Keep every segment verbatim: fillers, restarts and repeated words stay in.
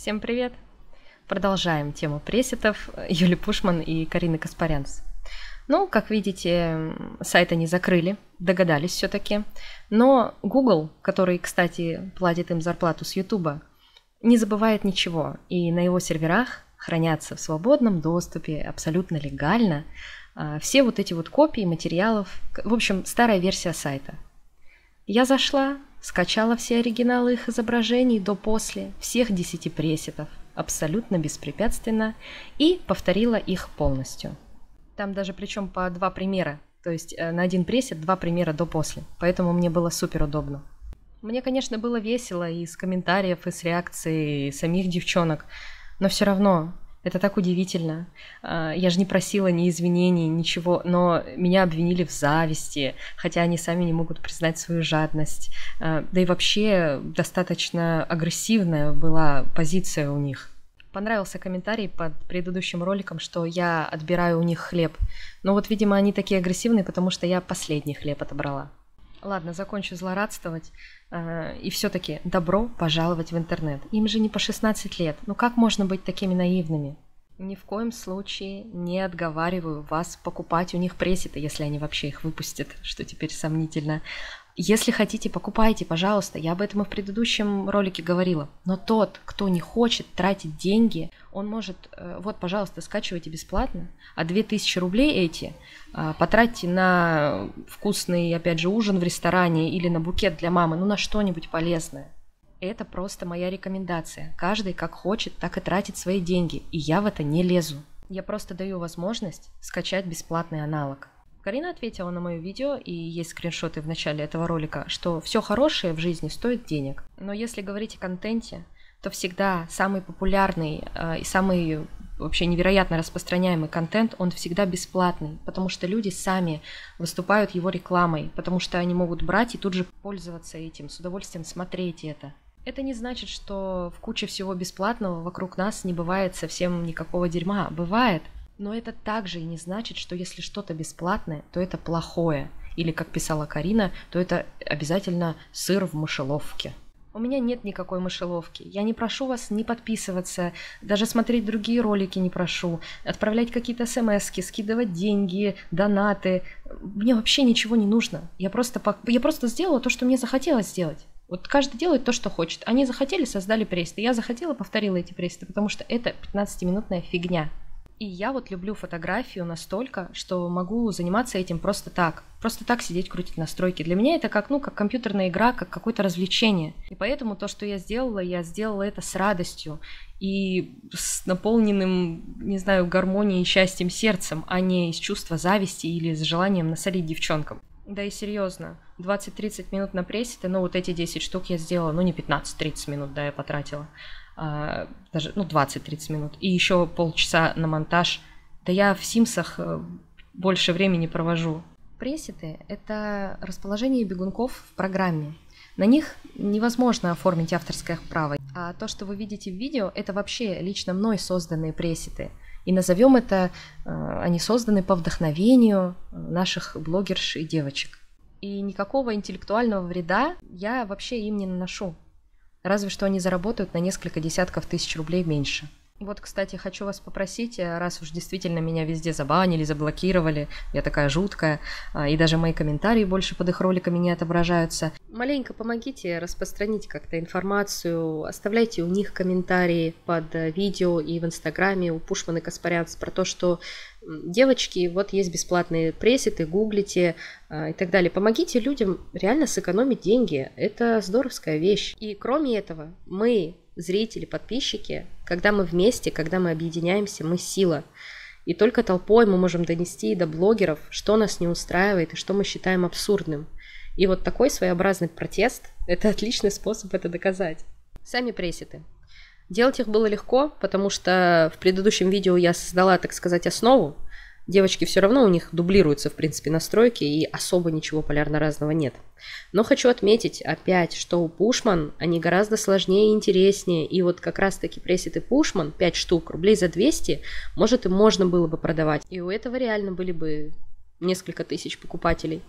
Всем привет! Продолжаем тему пресетов Юли Пушман и Карины Каспарянц. Ну, как видите, сайты не закрыли, догадались все-таки. Но Google, который, кстати, платит им зарплату с YouTube, не забывает ничего. И на его серверах хранятся в свободном доступе, абсолютно легально, все вот эти вот копии материалов, в общем, старая версия сайта. Я зашла, скачала все оригиналы их изображений до-после, всех десяти пресетов, абсолютно беспрепятственно, и повторила их полностью. Там даже причем по два примера, то есть на один пресет два примера до-после, поэтому мне было супер удобно. Мне, конечно, было весело и с комментариев, и с реакцией самих девчонок, но все равно это так удивительно. Я же не просила ни извинений, ничего, но меня обвинили в зависти, хотя они сами не могут признать свою жадность. Да и вообще достаточно агрессивная была позиция у них. Понравился комментарий под предыдущим роликом, что я отбираю у них хлеб. Но вот, видимо, они такие агрессивные, потому что я последний хлеб отобрала. Ладно, закончу злорадствовать. И все-таки добро пожаловать в интернет. Им же не по шестнадцать лет. Ну как можно быть такими наивными? Ни в коем случае не отговариваю вас покупать у них пресеты, если они вообще их выпустят, что теперь сомнительно. Если хотите, покупайте, пожалуйста. Я об этом и в предыдущем ролике говорила. Но тот, кто не хочет тратить деньги, он может, вот, пожалуйста, скачивайте бесплатно, а две тысячи рублей эти потратьте на вкусный, опять же, ужин в ресторане или на букет для мамы, ну на что-нибудь полезное. Это просто моя рекомендация. Каждый как хочет, так и тратит свои деньги, и я в это не лезу. Я просто даю возможность скачать бесплатный аналог. Карина ответила на мое видео, и есть скриншоты в начале этого ролика, что все хорошее в жизни стоит денег. Но если говорить о контенте, то всегда самый популярный э, и самый вообще невероятно распространяемый контент, он всегда бесплатный, потому что люди сами выступают его рекламой, потому что они могут брать и тут же пользоваться этим, с удовольствием смотреть это. Это не значит, что в куче всего бесплатного вокруг нас не бывает совсем никакого дерьма. Бывает. Но это также и не значит, что если что-то бесплатное, то это плохое. Или, как писала Карина, то это обязательно сыр в мышеловке. У меня нет никакой мышеловки. Я не прошу вас не подписываться, даже смотреть другие ролики не прошу, отправлять какие-то смски, скидывать деньги, донаты. Мне вообще ничего не нужно. Я просто, я просто сделала то, что мне захотелось сделать. Вот каждый делает то, что хочет. Они захотели, создали пресеты. Я захотела, повторила эти пресеты, потому что это пятнадцатиминутная фигня. И я вот люблю фотографию настолько, что могу заниматься этим просто так. Просто так сидеть, крутить настройки. Для меня это как, ну, как компьютерная игра, как какое-то развлечение. И поэтому то, что я сделала, я сделала это с радостью и с наполненным, не знаю, гармонией и счастьем сердцем, а не из чувства зависти или с желанием насолить девчонкам. Да и серьезно, двадцать-тридцать минут на прессе, ну вот эти десять штук я сделала, ну не пятнадцать-тридцать минут, да, я потратила. А, даже, ну, двадцать-тридцать минут. И еще полчаса на монтаж. Да я в Симсах больше времени провожу. Пресеты – это расположение бегунков в программе. На них невозможно оформить авторское право. А то, что вы видите в видео, это вообще лично мной созданные пресеты. И назовем это, они созданы по вдохновению наших блогерш и девочек. И никакого интеллектуального вреда я вообще им не наношу. Разве что они заработают на несколько десятков тысяч рублей меньше. Вот, кстати, хочу вас попросить, раз уж действительно меня везде забанили, заблокировали, я такая жуткая, и даже мои комментарии больше под их роликами не отображаются, маленько помогите распространить как-то информацию, оставляйте у них комментарии под видео и в инстаграме у Пушман и Каспарянц про то, что девочки, вот есть бесплатные пресеты, гуглите и так далее. Помогите людям реально сэкономить деньги, это здоровская вещь. И кроме этого, мы, зрители, подписчики, когда мы вместе, когда мы объединяемся, мы сила. И только толпой мы можем донести до блогеров, что нас не устраивает и что мы считаем абсурдным. И вот такой своеобразный протест – это отличный способ это доказать. Сами пресеты. Делать их было легко, потому что в предыдущем видео я создала, так сказать, основу. Девочки все равно у них дублируются, в принципе, настройки, и особо ничего полярно разного нет. Но хочу отметить опять, что у Пушман они гораздо сложнее и интереснее. И вот как раз-таки пресеты Пушман, пять штук, рублей за двести, может и можно было бы продавать. И у этого реально были бы несколько тысяч покупателей.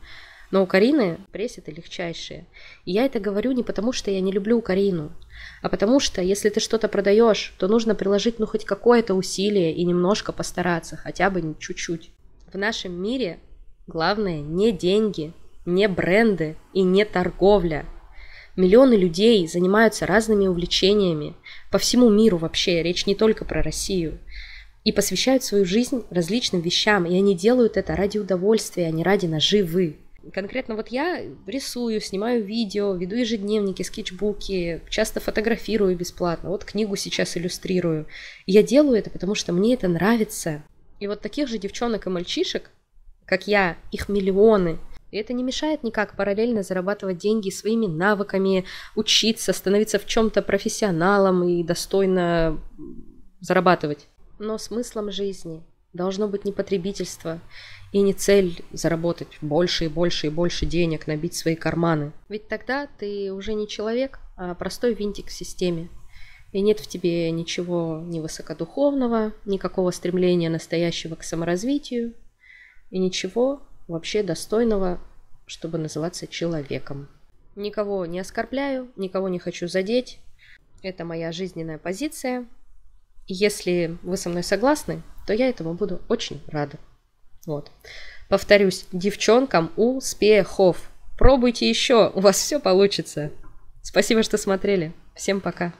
Но у Карины пресеты легчайшие. И я это говорю не потому, что я не люблю Карину, а потому что если ты что-то продаешь, то нужно приложить ну хоть какое-то усилие и немножко постараться, хотя бы чуть-чуть. В нашем мире главное не деньги, не бренды и не торговля. Миллионы людей занимаются разными увлечениями по всему миру вообще, речь не только про Россию, и посвящают свою жизнь различным вещам, и они делают это ради удовольствия, а не ради наживы. Конкретно вот я рисую, снимаю видео, веду ежедневники, скетчбуки, часто фотографирую бесплатно, вот книгу сейчас иллюстрирую. И я делаю это, потому что мне это нравится. И вот таких же девчонок и мальчишек, как я, их миллионы. И это не мешает никак параллельно зарабатывать деньги своими навыками, учиться, становиться в чем-то профессионалом и достойно зарабатывать. Но смыслом жизни должно быть не потребительство и не цель заработать больше и больше и больше денег, набить свои карманы. Ведь тогда ты уже не человек, а простой винтик в системе. И нет в тебе ничего ни высокодуховного, никакого стремления настоящего к саморазвитию и ничего вообще достойного, чтобы называться человеком. Никого не оскорбляю, никого не хочу задеть. Это моя жизненная позиция. Если вы со мной согласны, то я этому буду очень рада. Вот. Повторюсь, девчонкам успехов. Пробуйте еще, у вас все получится. Спасибо, что смотрели. Всем пока.